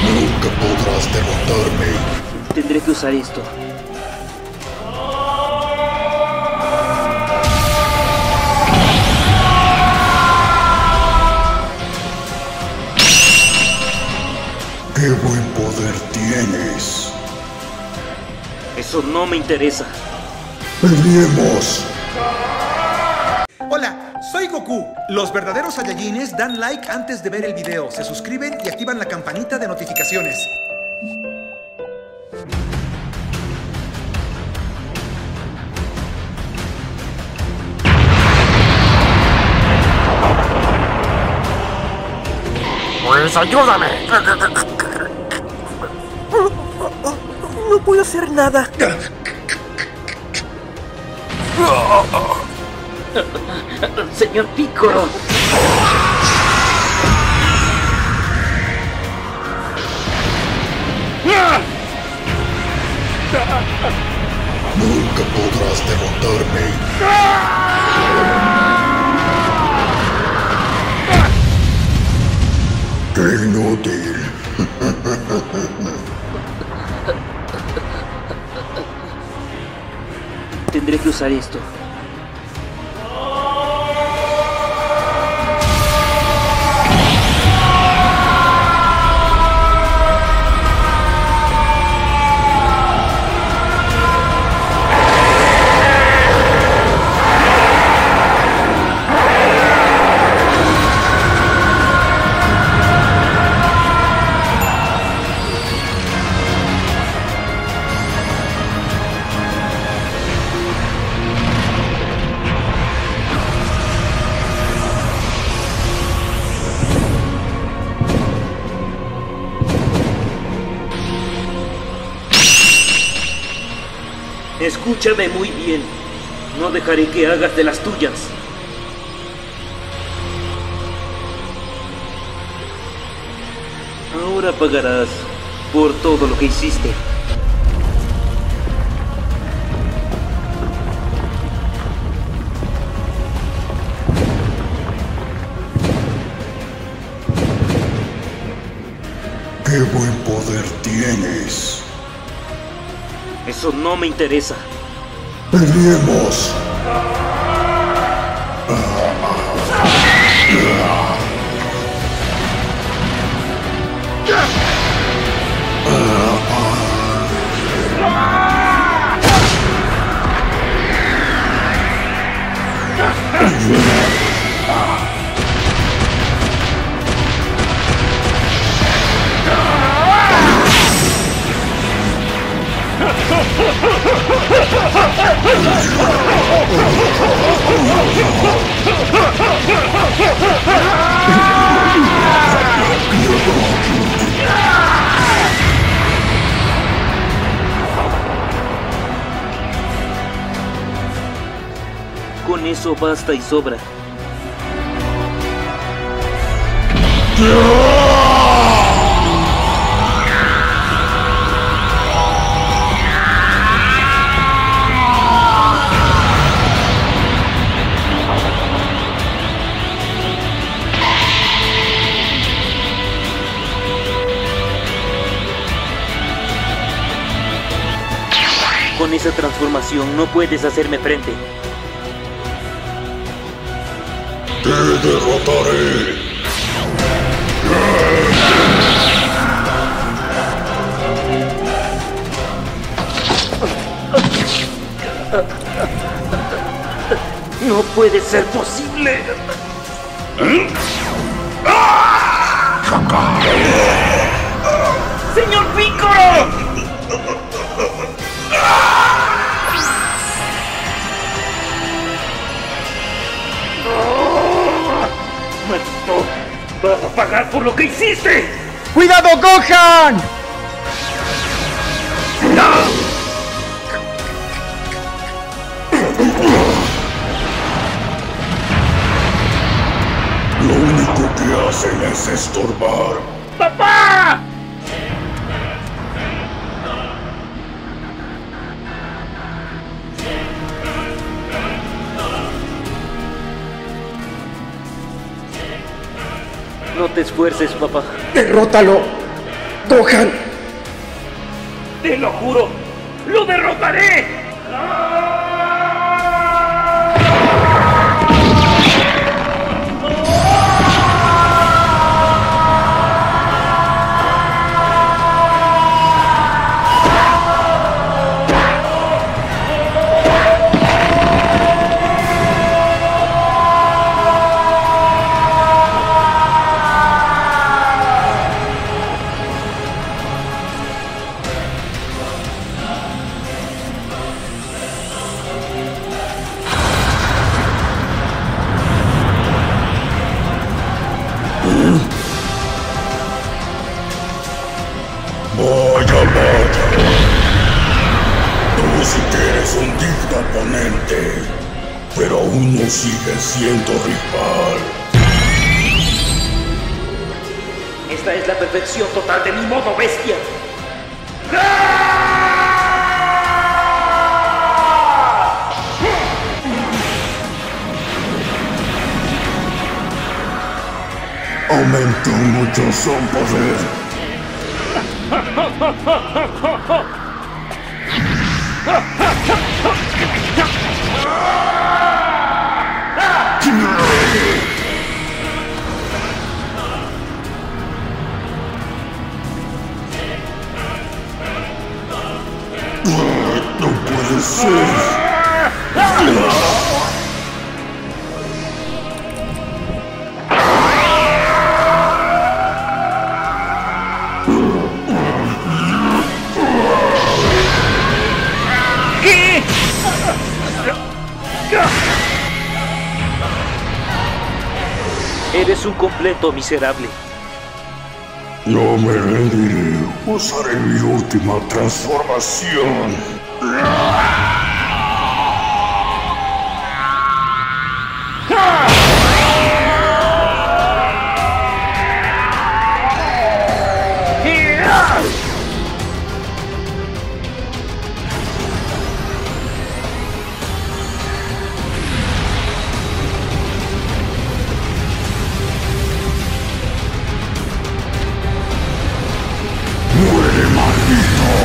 Nunca podrás derrotarme. Tendré que usar esto. ¡Qué buen poder tienes! Eso no me interesa. ¡Peleemos! Hola, soy Goku. Los verdaderos Saiyajines dan like antes de ver el video, se suscriben y activan la campanita de notificaciones. Pues ayúdame. No puedo hacer nada. Señor Piccolo. Nunca podrás derrotarme. ¡Qué inútil! Tendré que usar esto. Escúchame muy bien. No dejaré que hagas de las tuyas. Ahora pagarás por todo lo que hiciste. ¡Qué buen poder tienes! Eso no me interesa. ¡Peleemos! Con eso basta y sobra. Con esa transformación no puedes hacerme frente. ¡Te derrotaré! ¡No puede ser posible! ¡Señor Piccolo! ¡Maldito! ¡Vas a pagar por lo que hiciste! ¡Cuidado, Gohan! Lo único que hacen es estorbar. ¡Papá! No te esfuerces, papá. ¡Derrótalo! ¡Gohan! ¡Te lo juro! ¡Lo derrotaré! Vaya, vaya. Tú sí que eres un digno oponente, pero aún no sigues siendo rival. Esta es la perfección total de mi modo bestia. Aumentó mucho su poder. No puede ser. Eres un completo miserable. No me rendiré. Usaré mi última transformación. ¡Muere, maldito!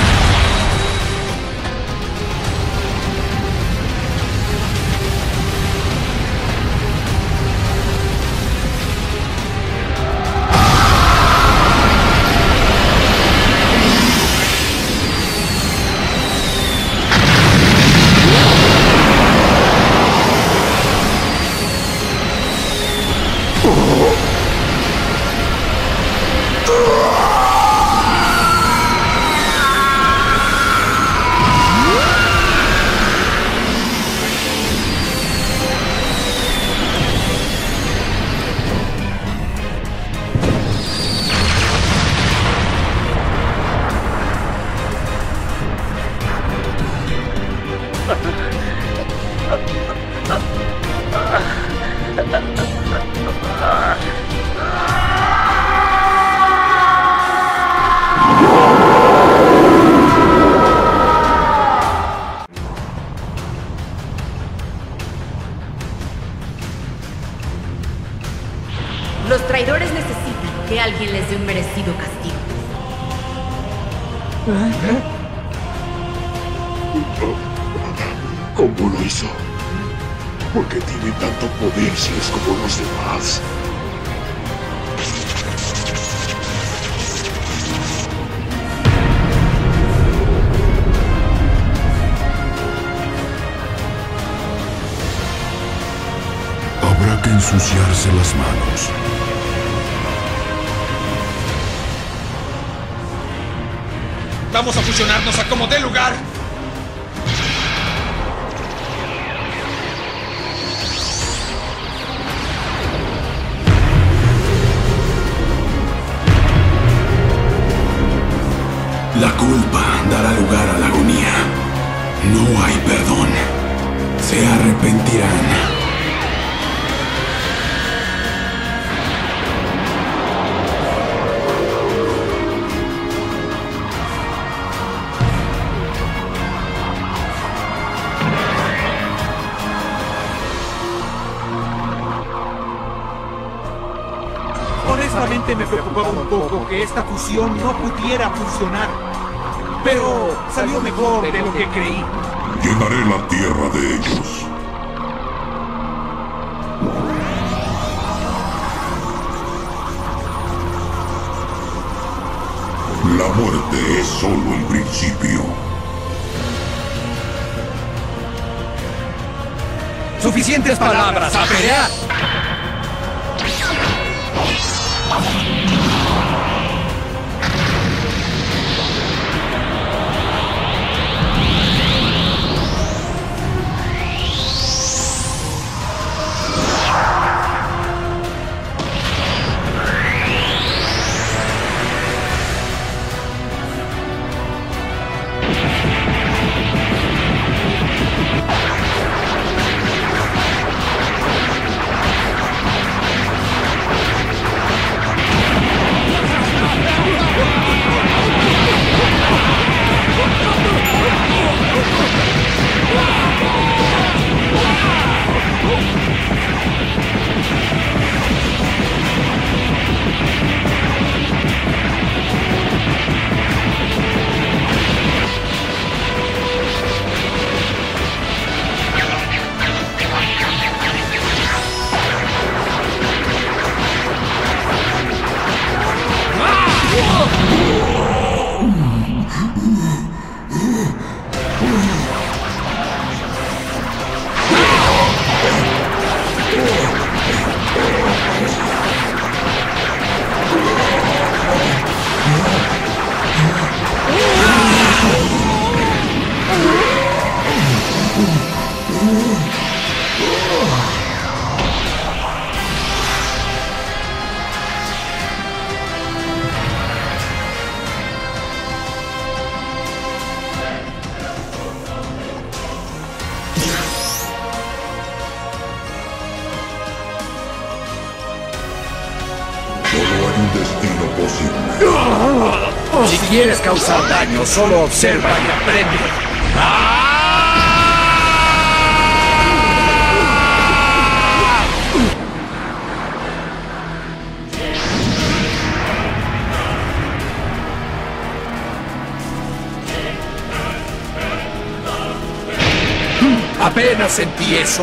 Los traidores necesitan que alguien les dé un merecido castigo. ¿Cómo lo hizo? ¿Por qué tiene tanto poder si es como los demás? Habrá que ensuciarse las manos. Vamos a fusionarnos a como dé lugar. La culpa dará lugar a la agonía. No hay perdón. Se arrepentirán. Honestamente, Realmente me preocupaba un poco que esta fusión no pudiera funcionar. Pero salió mejor de lo que creí. Llenaré la tierra de ellos. La muerte es solo el principio. Suficientes palabras, a pelear. Si quieres causar daño, solo observa y aprende. Apenas sentí eso.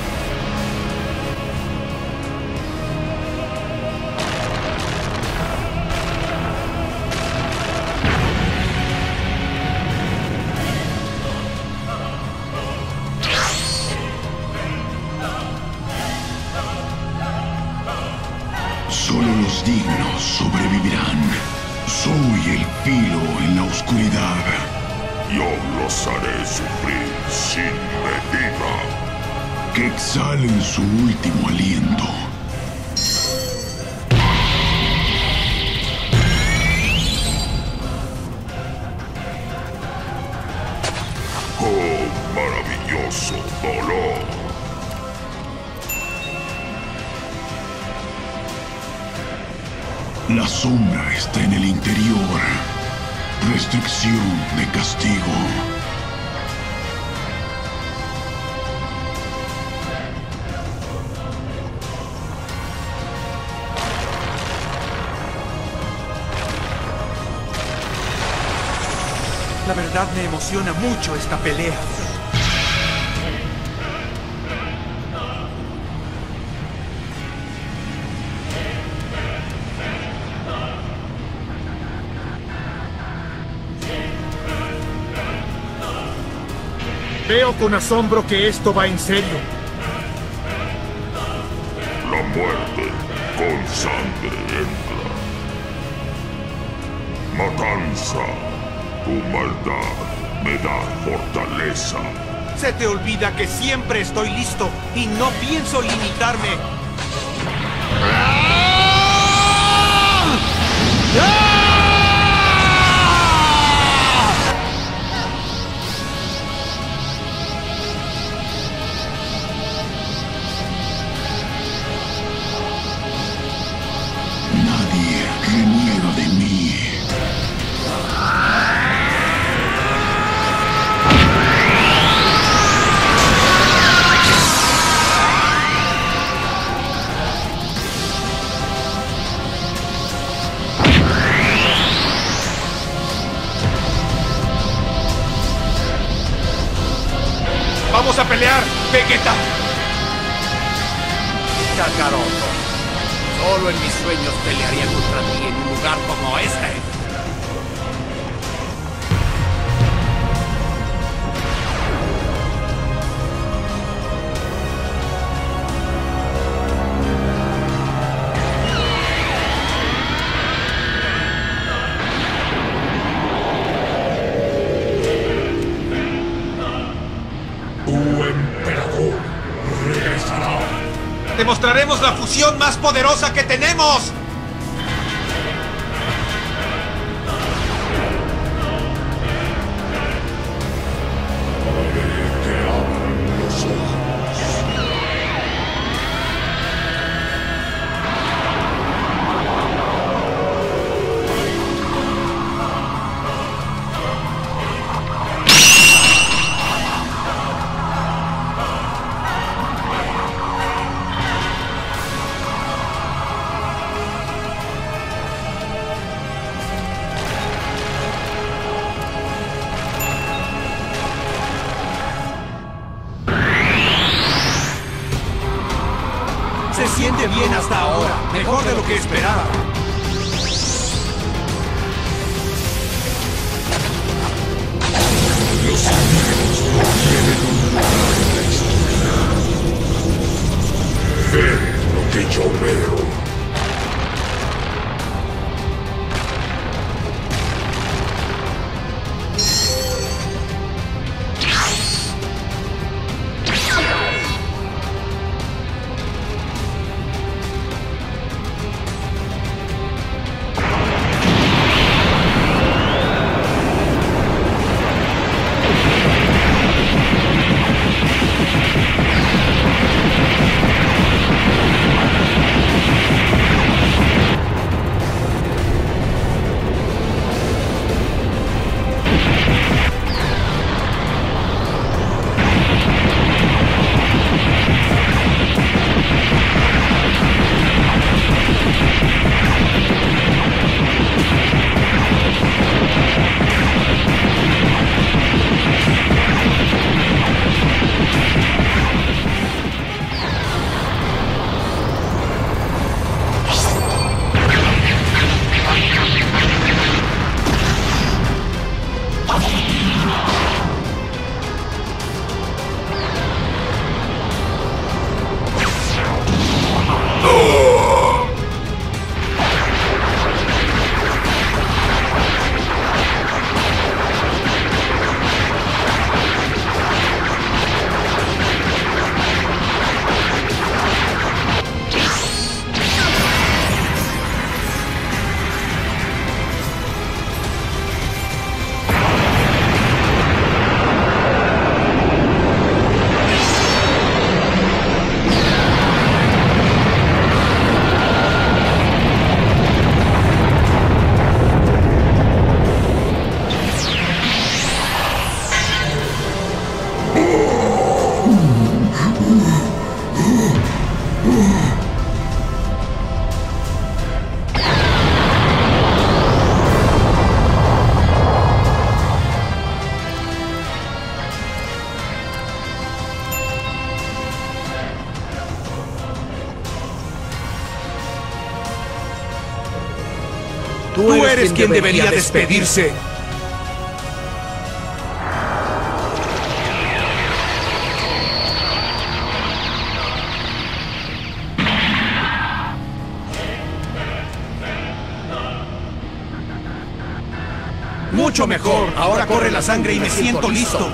Solo los dignos sobrevivirán. Soy el filo en la oscuridad. Yo los haré sufrir sin medida. Que exhalen su último aliento. Oh, maravilloso dolor. La sombra está en el interior. Restricción de castigo. La verdad me emociona mucho esta pelea. Veo con asombro que esto va en serio. La muerte con sangre entra. Matanza, tu maldad me da fortaleza. Se te olvida que siempre estoy listo y no pienso limitarme. Nadie reniega de mí. ¡Vamos a pelear, Vegeta! Kakaroto, solo en mis sueños pelearía contra ti en un lugar como este. ¡Demostraremos la fusión más poderosa que tenemos! Se siente bien hasta ahora, mejor de lo que esperaba. Los amigos no tienen un lugar en la historia. Ve lo que yo veo. Tú eres quien debería despedirse. Mucho mejor. Ahora corre la sangre y me siento listo.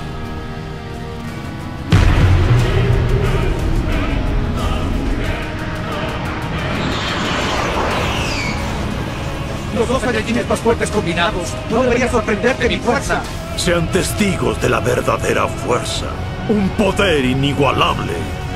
Los dos Saiyajines más fuertes combinados. No debería sorprenderte mi fuerza. Sean testigos de la verdadera fuerza. Un poder inigualable.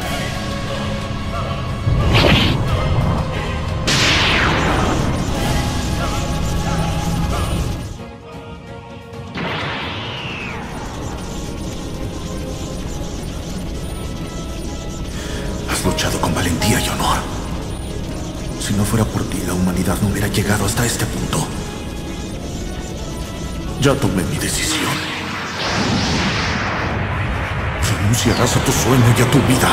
Has luchado con valentía y honor. Si no fuera por ti, la humanidad no hubiera llegado hasta este punto. Ya tomé mi decisión. renunciarás a tu sueño y a tu vida.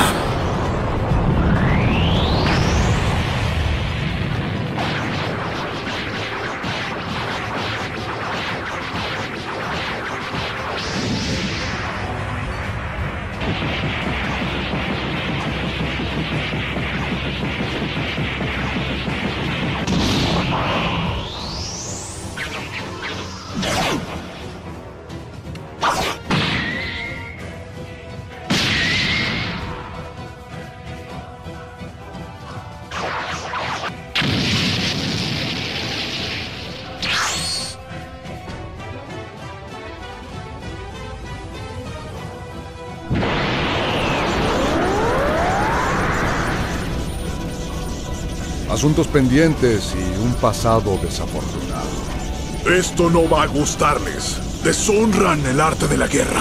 Asuntos pendientes y un pasado desafortunado. Esto no va a gustarles. Deshonran el arte de la guerra.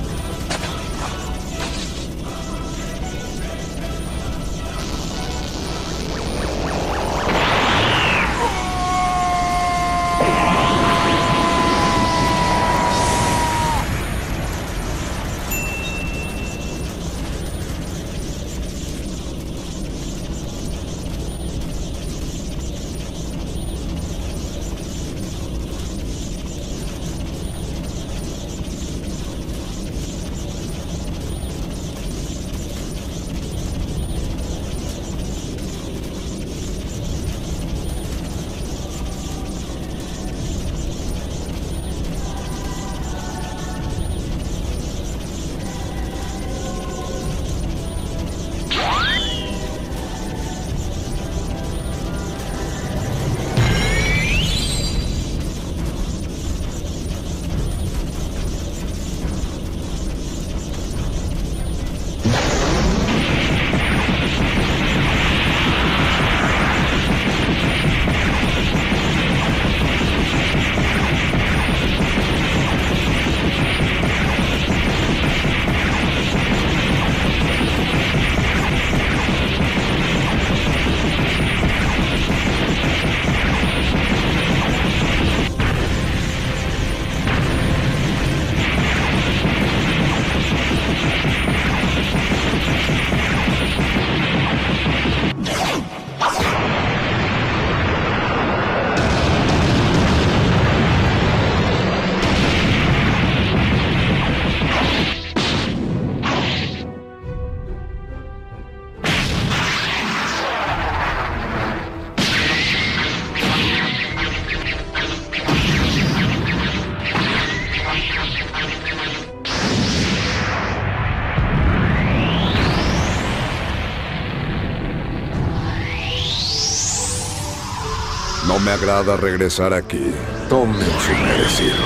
No me agrada regresar aquí. Tomen su merecido.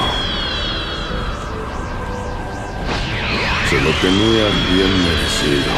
Se lo tenían bien merecido.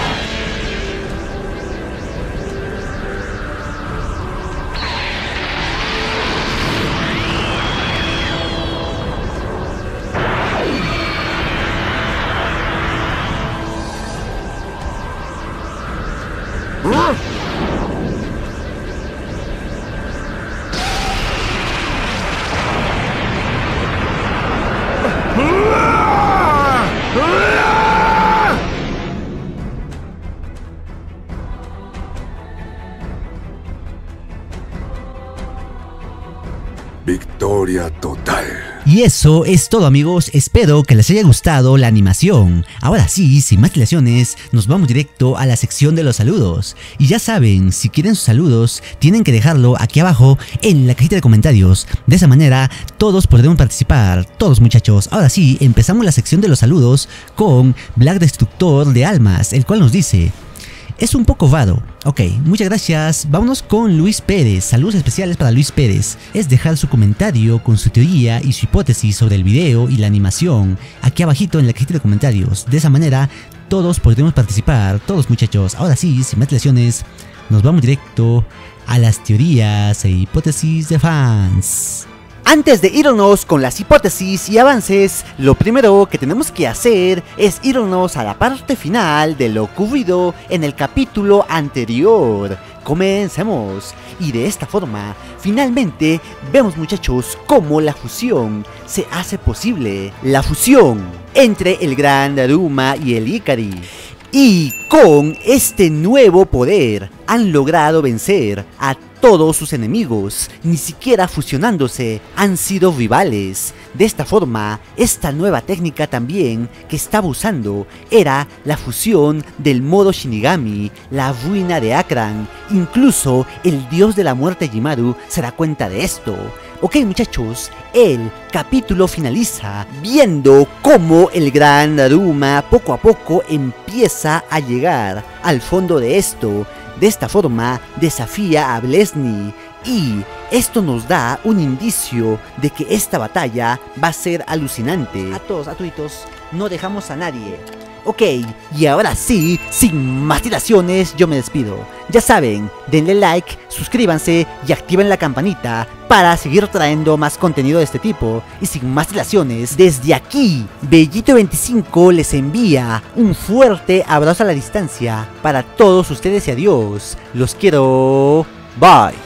Victoria total. Y eso es todo, amigos, espero que les haya gustado la animación. Ahora sí, sin más dilaciones, nos vamos directo a la sección de los saludos. Y ya saben, si quieren sus saludos, tienen que dejarlo aquí abajo en la cajita de comentarios. De esa manera, todos podremos participar, todos muchachos. Ahora sí, empezamos la sección de los saludos con Black Destructor de Almas, el cual nos dice: es un poco vado. Ok, muchas gracias. Vámonos con Luis Pérez. Saludos especiales para Luis Pérez. Es dejar su comentario con su teoría y su hipótesis sobre el video y la animación aquí abajito en la cajita de comentarios. De esa manera todos podremos participar, todos muchachos. Ahora sí, sin más dilaciones, nos vamos directo a las teorías e hipótesis de fans. Antes de irnos con las hipótesis y avances, lo primero que tenemos que hacer es irnos a la parte final de lo ocurrido en el capítulo anterior. Comencemos. Y de esta forma, finalmente vemos, muchachos, cómo la fusión se hace posible. La fusión entre el Gran Daruma y el Ikari. Y con este nuevo poder han logrado vencer a todos sus enemigos, ni siquiera fusionándose han sido rivales. De esta forma, esta nueva técnica también que estaba usando era la fusión del modo Shinigami, la ruina de Akran. Incluso el dios de la muerte Yimaru se da cuenta de esto. Ok, muchachos, el capítulo finaliza viendo cómo el Gran Daruma poco a poco empieza a llegar al fondo de esto. De esta forma desafía a Blesny y esto nos da un indicio de que esta batalla va a ser alucinante. A toditos, no dejamos a nadie. Ok, y ahora sí, sin más dilaciones, yo me despido. Ya saben, denle like, suscríbanse y activen la campanita para seguir trayendo más contenido de este tipo. Y sin más dilaciones, desde aquí, Bellito25 les envía un fuerte abrazo a la distancia para todos ustedes y adiós. Los quiero. Bye.